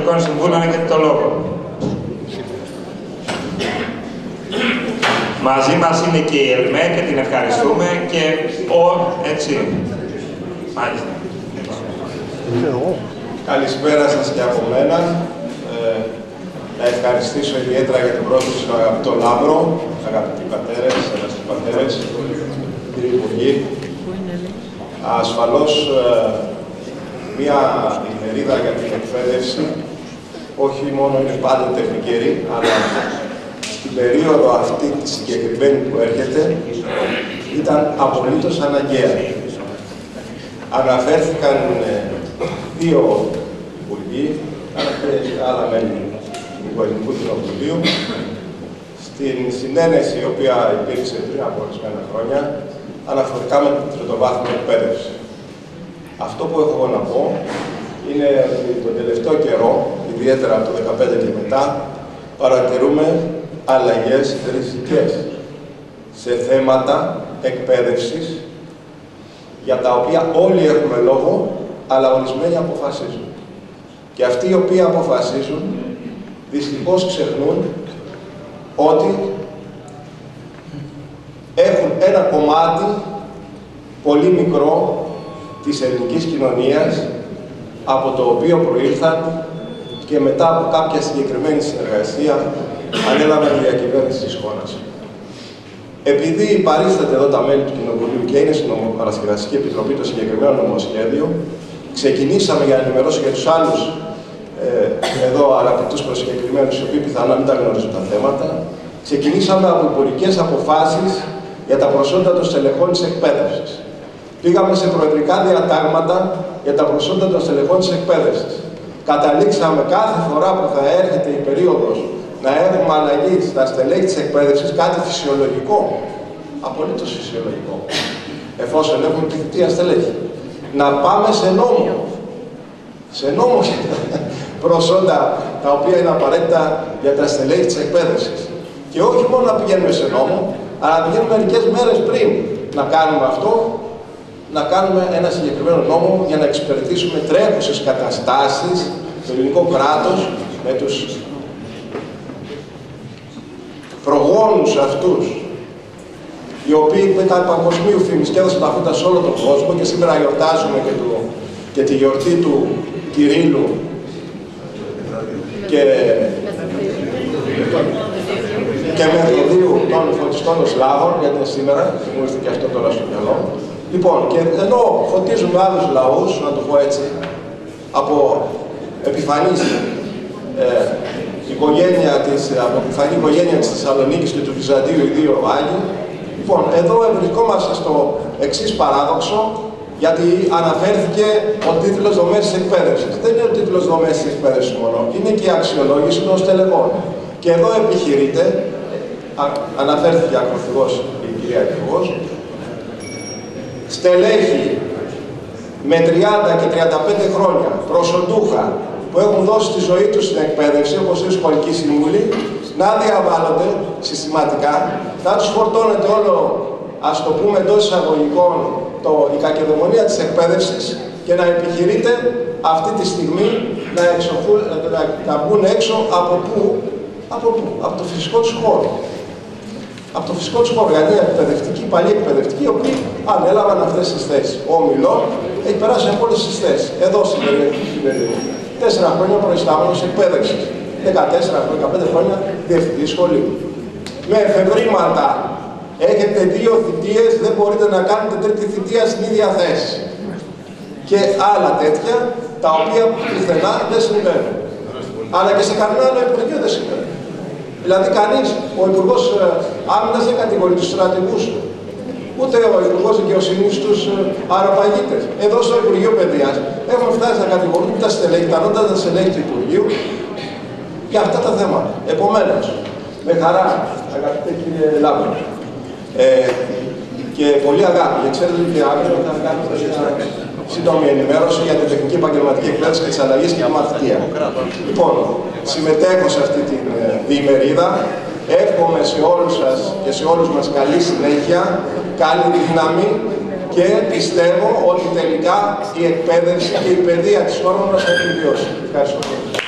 Εξωτερικών Συμβούλων, έχετε το λόγο. Μαζί μας είναι και η ΕΛΜΕ και την ευχαριστούμε και έτσι. Μάλιστα. Καλησπέρα σας και από μένα. Να ευχαριστήσω ιδιαίτερα για την πρόσκληση στον αγαπητό Λάμπρο, αγαπητοί πατέρες, αγαπητοί πατέρες, κύριοι Υπουργοί. Ασφαλώς, μια ημερίδα για την εκπαίδευση, όχι μόνο είναι πάντοτε επικαιρή, αλλά στην περίοδο αυτή τη συγκεκριμένη που έρχεται, ήταν απολύτως αναγκαία. Αναφέρθηκαν δύο υπουργοί, αλλά και άλλα μέλη του Ελληνικού Κοινοβουλίου, στην συνένεση η οποία υπήρξε πριν από ορισμένα χρόνια, αναφορικά με την τριτοβάθμια εκπαίδευση. Αυτό που έχω να πω είναι ότι τον τελευταίο καιρό, ιδιαίτερα από το 2015 και μετά, παρατηρούμε αλλαγές ριζικές σε θέματα εκπαίδευσης, για τα οποία όλοι έχουμε λόγο, αλλά ορισμένοι αποφασίζουν. Και αυτοί οι οποίοι αποφασίζουν, δυστυχώς ξεχνούν ότι έχουν ένα κομμάτι πολύ μικρό της ελληνικής κοινωνίας, από το οποίο προήλθαν και μετά από κάποια συγκεκριμένη συνεργασία ανέλαβαν τη διακυβέρνηση της χώρας. Επειδή παρίσταται εδώ τα μέλη του Κοινοβουλίου και είναι στην Παρασκευαστική Επιτροπή το συγκεκριμένο νομοσχέδιο, ξεκινήσαμε για να ενημερώσω για τους άλλους εδώ αγαπητούς προσκεκλημένους, οι οποίοι πιθανόν να μην τα γνωρίζουν τα θέματα, ξεκινήσαμε από υπουργικές αποφάσεις για τα προσόντα των στελεχών της εκπαίδευσης. Πήγαμε σε προεδρικά διατάγματα για τα προσόντα των στελεχών της εκπαίδευσης. Καταλήξαμε κάθε φορά που θα έρχεται η περίοδος να έχουμε αλλαγή στα στελέχη της εκπαίδευσης, κάτι φυσιολογικό, απολύτως φυσιολογικό, εφόσον έχουμε τη θητεία στελέχη. Να πάμε σε νόμο προσόντα τα οποία είναι απαραίτητα για τα στελέχη της εκπαίδευσης. Και όχι μόνο να πηγαίνουμε σε νόμο, αλλά να πηγαίνουμε μερικές μέρες πριν να κάνουμε αυτό, να κάνουμε ένα συγκεκριμένο νόμο για να εξυπηρετήσουμε τρέχουσες καταστάσεις στο ελληνικό κράτος με τους προγόνους αυτούς, οι οποίοι ήταν παγκοσμίου φήμης και έδωσαν τα φώτα σε όλο τον κόσμο και σήμερα γιορτάζουμε και τη γιορτή του Κυρίλλου και Μεθοδίου των φωτιστών Σλάβων, γιατί είναι σήμερα, μου ήρθε και αυτό τώρα στο μυαλό. Λοιπόν, και ενώ φωτίζουμε άλλους λαούς, να το πω έτσι, από επιφανής από επιφανή οικογένεια της Θεσσαλονίκης και του Βυζαντίου, οι δύο Άγιοι. Λοιπόν, εδώ βρισκόμαστε στο εξής παράδοξο, γιατί αναφέρθηκε ο τίτλος δομές της εκπαίδευσης. Δεν είναι ο τίτλος δομές της εκπαίδευσης μόνο, είναι και η αξιολόγηση των στελεχών. Και εδώ επιχειρείται, αναφέρθηκε ακροθυγώς η κυρία Υπουργός, στελέχη με 30 και 35 χρόνια, προσοντούχα, που έχουν δώσει τη ζωή τους στην εκπαίδευση, όπως είναι οι σχολικοί σύμβουλοι, να διαβάλλονται συστηματικά, να τους φορτώνεται όλο, ας το πούμε εντός εισαγωγικών, η κακεδαιμονία της εκπαίδευσης και να επιχειρείται αυτή τη στιγμή να μπουν έξω από πού? Από το φυσικό τους χώρο. Από το φυσικό τους χώρο, γιατί οι εκπαιδευτικοί, οι παλιοί εκπαιδευτικοί, οι οποίοι ανέλαβαν αυτές τις θέσεις. Ο Μιλών έχει περάσει από όλες τις θέσεις. Εδώ στην περιοχή. 4 χρόνια προϊστάμενος εκπαίδευσης. 14-15 χρόνια διευθυντή σχολείου. Με εφευρήματα. Έχετε 2 θητείες, δεν μπορείτε να κάνετε 3η θητεία στην ίδια θέση. Και άλλα τέτοια, τα οποία πουθενά δεν συμβαίνουν. Αλλά και σε κανένα άλλο Υπουργείο δεν συμβαίνουν. Δηλαδή κανείς, ο Υπουργός Άμυνας δεν κατηγορεί τους στρατηγούς του. Ούτε ο Υπουργός Δικαιοσύνης τους αεροπαγίτες. Εδώ στο Υπουργείο Παιδείας έχουμε φτάσει να κατηγορούν τα στελέχη, τα ανώτατα στελέχη του Υπουργείου για αυτά τα θέματα. Επομένως, με χαρά, αγαπητέ κύριε Λάμπρο, και πολύ αγάπη, γιατί ξέρετε ότι αύριο θα κάνουμε μια σύντομη ενημέρωση για την τεχνική επαγγελματική εκπαίδευση και τις αλλαγές και τη μαθητεία. Λοιπόν, συμμετέχω σε αυτή τη διημερίδα. Εύχομαι σε όλους σας και σε όλους μας καλή συνέχεια, καλή δύναμη και πιστεύω ότι τελικά η εκπαίδευση και η παιδεία της χώρας μας θα επιβιώσει. Ευχαριστώ.